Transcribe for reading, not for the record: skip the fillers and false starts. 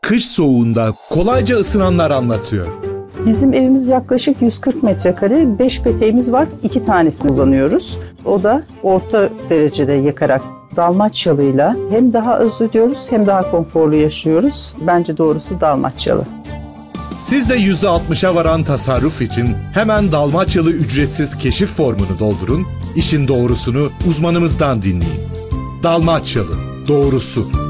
kış soğuğunda kolayca ısınanlar anlatıyor. Bizim evimiz yaklaşık 140 metrekare, 5 peteğimiz var, 2 tanesini kullanıyoruz. O da orta derecede yakarak Dalmaçyalıyla hem daha az ödüyoruz hem daha konforlu yaşıyoruz. Bence doğrusu Dalmaçyalı. Siz de %60'a varan tasarruf için hemen Dalmaçyalı ücretsiz keşif formunu doldurun, işin doğrusunu uzmanımızdan dinleyin. Dalmaçyalı, doğrusu.